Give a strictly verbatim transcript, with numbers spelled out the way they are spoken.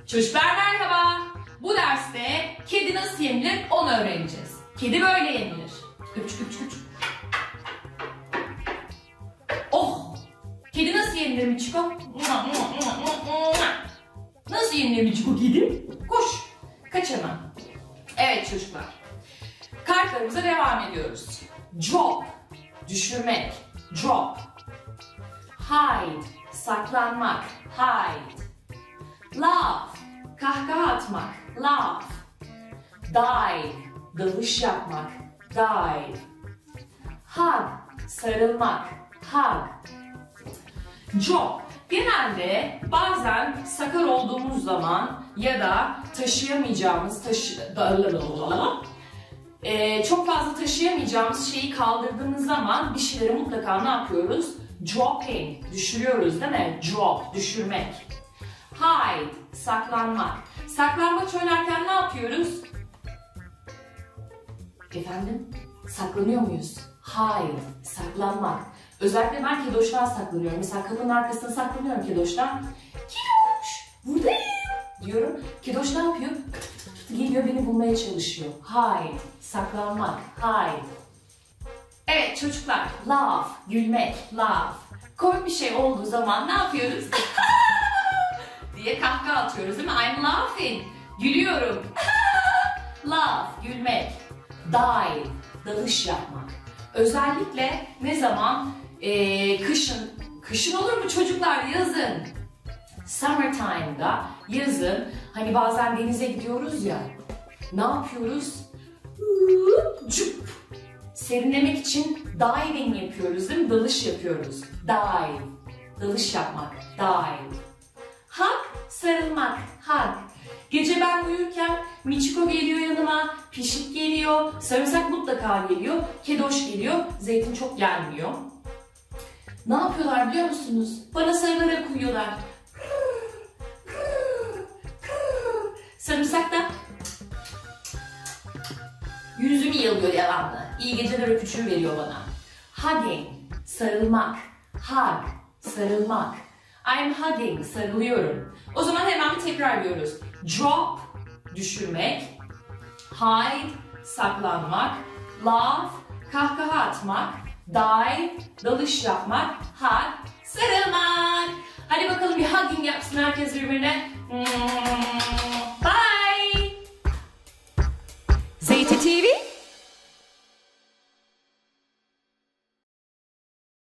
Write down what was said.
Çocuklar merhaba. Bu derste kedi nasıl yenilir onu öğreneceğiz. Kedi böyle yenilir. Öpücük öpücük öpücük. Oh! Kedi nasıl yenilir Miçiko? Nasıl yenilir Miçiko kedi? Koş. Kaç hemen. Evet çocuklar. Kartlarımıza devam ediyoruz. Drop. Düşürmek. Drop. Hide. Saklanmak. Hide. Laugh. Kahkaha atmak. Laugh. Dive. Dalış yapmak. Dive. Hug. Sarılmak. Hug. Drop. Genelde bazen sakar olduğumuz zaman ya da taşıyamayacağımız taşı... Ee, çok fazla taşıyamayacağımız şeyi kaldırdığımız zaman bir şeyleri mutlaka ne yapıyoruz? Dropping. Düşürüyoruz değil mi? Drop. Düşürmek. Hide. Saklanmak. Saklanmaç oynarken ne yapıyoruz? Efendim? Saklanıyor muyuz? Hide. Saklanmak. Özellikle ben Kedoş'tan saklanıyorum. Mesela kapının arkasına saklanıyorum Kedoş'tan. Kedoş! Buradayım! Diyorum. Kedoş ne yapıyor? Geliyor beni bulmaya çalışıyor. Hide. Saklanmak. Hide. Evet çocuklar. Laugh. Gülmek. Laugh. Komik bir şey olduğu zaman ne yapıyoruz? diye kahkaha atıyoruz değil mi? I'm laughing. Gülüyorum. Laugh. Gülmek. Dive. Dalış yapmak. Özellikle ne zaman? Ee, kışın. Kışın olur mu çocuklar? Yazın. Summertime'da, yazın, hani bazen denize gidiyoruz ya, ne yapıyoruz? Cüp. Serinlemek için diving yapıyoruz değil mi? Dalış yapıyoruz. Dive. Dalış yapmak. Dive. Hug. Sarılmak. Hug. Gece ben uyurken Miçiko geliyor yanıma, Pişik geliyor, Sarımsak mutlaka geliyor, Kedoş geliyor, Zeytin çok gelmiyor. Ne yapıyorlar biliyor musunuz? Bana sarılarak uyuyorlar. Sarımsak da yüzümü yalıyor yalanla. İyi geceler öpücüğü veriyor bana. Hugging, sarılmak. Hug, sarılmak. I'm hugging, sarılıyorum. O zaman hemen bir tekrar ediyoruz. Drop, düşürmek. Hide, saklanmak. Laugh, kahkaha atmak. Dive, dalış yapmak. Hug, sarılmak. Hadi bakalım bir hugging yapsın herkes birbirine. Bye. Zeytin T V